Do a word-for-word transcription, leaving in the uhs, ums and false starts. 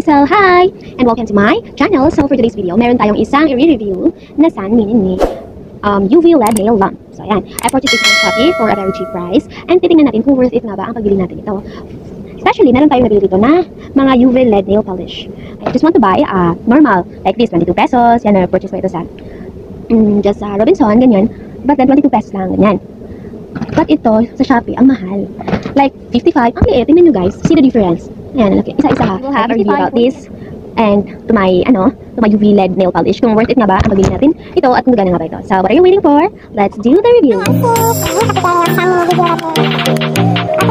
So, hi! And welcome to my channel. So, for today's video, meron tayong isang i-review na San Mini um, U V L E D nail lamp. So, ayan. I purchased this on Shopee for a very cheap price. And titingnan natin kung worth it nga ba ang pagbili natin ito. Especially, meron tayong nabili dito na mga U V L E D nail polish. I just want to buy a uh, normal, like this, twenty-two pesos. Yan, na-purchase ko ito sa um, just sa uh, Robinson, ganyan. But then, twenty-two pesos lang, ganyan. But ito, sa Shopee, ang mahal. Like, fifty-five. Ang liit. Tingnan nyo guys. See the difference. Ayan, okay. Isa-isa ha. We'll have a review about this. And to my, ano, to my U V L E D nail polish. Kung worth it nga ba ang pagbili natin ito at kung gano'n nga ba ito. So, what are you waiting for? Let's do the review.